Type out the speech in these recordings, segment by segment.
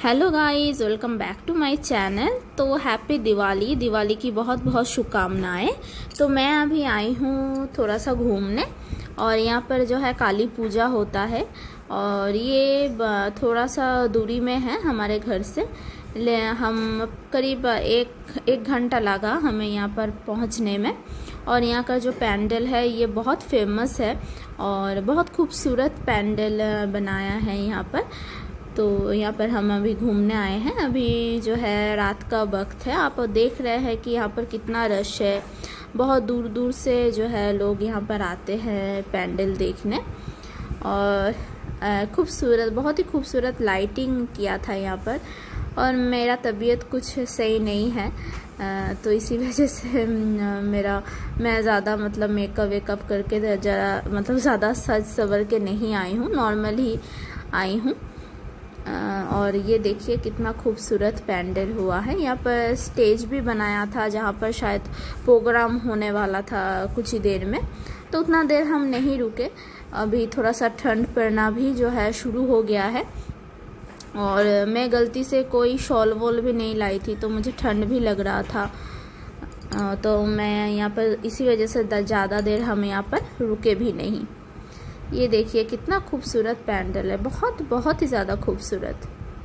Hello guys, welcome back to my channel. तो happy Diwali. Diwali की बहुत बहुत शुभकामनाएं। तो मैं अभी आई हूँ थोड़ा सा घूमने, और यहाँ पर जो है काली पूजा होता है, और ये थोड़ा सा दूरी में है हमारे घर से। हम करीब एक घंटा लगा हमें यहाँ पर पहुँचने में। और यहाँ का जो पैंडल है ये बहुत फेमस है, और बहुत खूबसूरत पैंडल बनाया है यहाँ पर। तो यहाँ पर हम अभी घूमने आए हैं। अभी जो है रात का वक्त है, आप देख रहे हैं कि यहाँ पर कितना रश है। बहुत दूर दूर से जो है लोग यहाँ पर आते हैं पैंडल देखने। और खूबसूरत, बहुत ही खूबसूरत लाइटिंग किया था यहाँ पर। और मेरा तबीयत कुछ सही नहीं है, तो इसी वजह से मैं ज़्यादा मतलब मेकअप करके ज़रा मतलब ज़्यादा सज सवर के नहीं आई हूँ, नॉर्मल ही आई हूँ। और ये देखिए कितना खूबसूरत पैंडल हुआ है। यहाँ पर स्टेज भी बनाया था जहाँ पर शायद प्रोग्राम होने वाला था कुछ ही देर में। तो उतना देर हम नहीं रुके, अभी थोड़ा सा ठंड पड़ना भी जो है शुरू हो गया है। और मैं गलती से कोई शॉल वॉल भी नहीं लाई थी, तो मुझे ठंड भी लग रहा था। तो मैं यहाँ पर इसी वजह से ज़्यादा देर हम यहाँ पर रुके भी नहीं। ये देखिए कितना खूबसूरत पैंडल है, बहुत बहुत ही ज़्यादा खूबसूरत।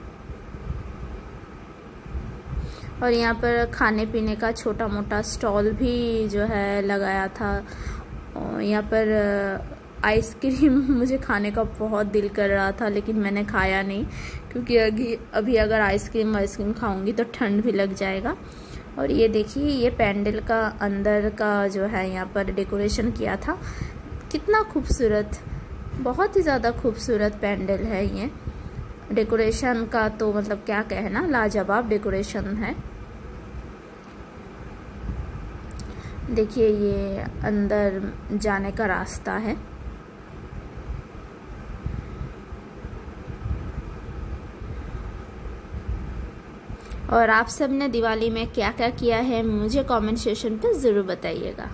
और यहाँ पर खाने पीने का छोटा मोटा स्टॉल भी जो है लगाया था। और यहाँ पर आइसक्रीम मुझे खाने का बहुत दिल कर रहा था, लेकिन मैंने खाया नहीं, क्योंकि अभी अगर आइसक्रीम खाऊंगी तो ठंड भी लग जाएगा। और ये देखिए ये पैंडल का अंदर का जो है यहाँ पर डेकोरेशन किया था, कितना खूबसूरत, बहुत ही ज़्यादा खूबसूरत पैंडल है ये। डेकोरेशन का तो मतलब क्या कहना, लाजवाब डेकोरेशन है। देखिए ये अंदर जाने का रास्ता है। और आप सब ने दिवाली में क्या क्या किया है मुझे कमेंट सेक्शन पर ज़रूर बताइएगा।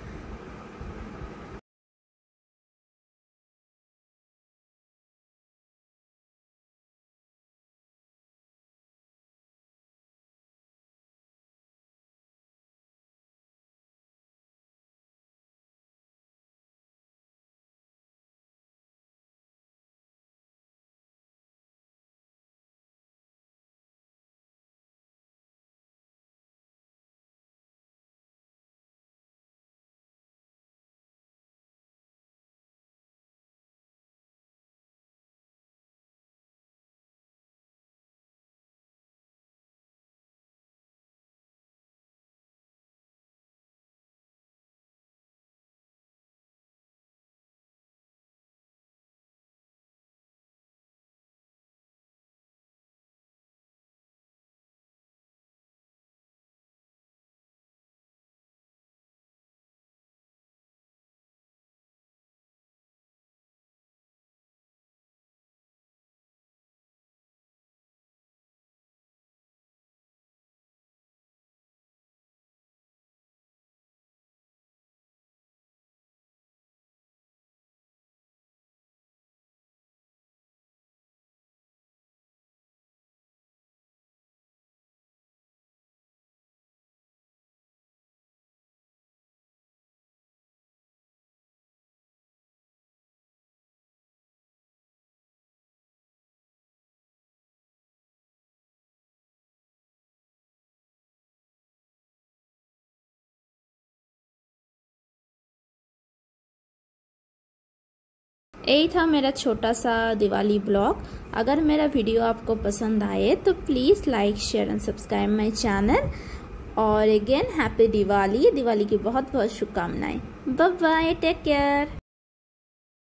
यही था मेरा छोटा सा दिवाली ब्लॉग। अगर मेरा वीडियो आपको पसंद आए तो please like share and subscribe my channel. और अगेन हैप्पी दिवाली। दिवाली की बहुत बहुत शुभकामनाएं। Bye bye, take care.